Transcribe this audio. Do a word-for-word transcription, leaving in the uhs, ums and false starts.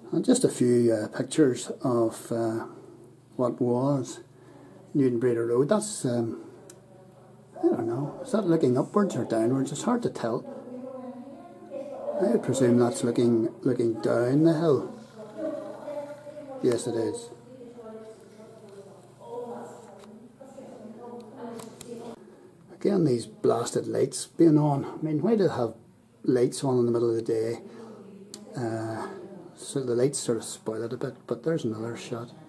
And just a few uh, pictures of uh, what was Newtownbreda Road. That's, um, I don't know, is that looking upwards or downwards? It's hard to tell. I would presume that's looking, looking down the hill. Yes, it is. Again, these blasted lights being on. I mean, why do they have lights on in the middle of the day? Uh, so the lights sort of spoil it a bit, but there's another shot.